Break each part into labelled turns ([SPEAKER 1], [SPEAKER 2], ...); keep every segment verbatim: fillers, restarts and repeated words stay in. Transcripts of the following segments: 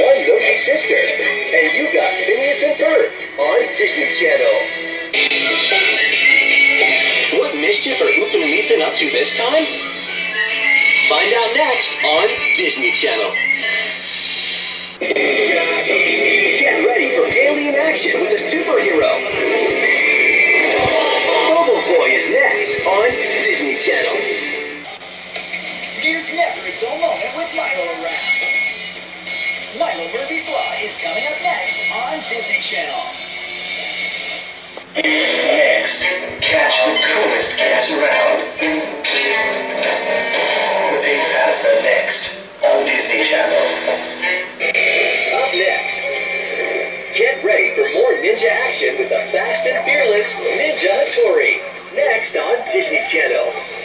[SPEAKER 1] one nosy sister. And you got Phineas and Ferb on Disney Channel. What mischief are Oopin' and Leapin' up to this time? Find out next on Disney Channel. Get ready for alien action with a superhero. Bobo Boy is next on Disney Channel.
[SPEAKER 2] There's never a dull moment with Milo around. Milo Murphy's Law is coming up next on Disney Channel.
[SPEAKER 3] Next, catch the coolest cat around. The Pink Panther next on Disney Channel.
[SPEAKER 1] Up next, get ready for more ninja action with the fast and fearless Ninja Hattori. Next on Disney Channel.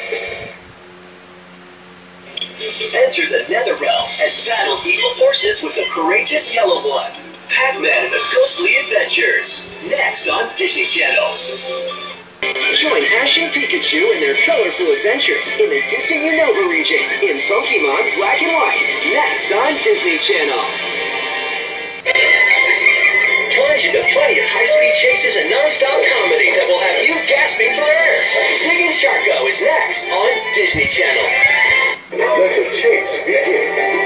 [SPEAKER 1] Enter the Netherrealm and battle evil forces with the courageous Yellowblood. Pac-Man and the Ghostly Adventures. Next on Disney Channel. Join Ash and Pikachu in their colorful adventures in the distant Unova region in Pokemon Black and White. Next on Disney Channel. Plunge into plenty of high-speed chases and non-stop comedy that will have you gasping for air. Zig and Sharko is next on Disney Channel. Let the chase begin.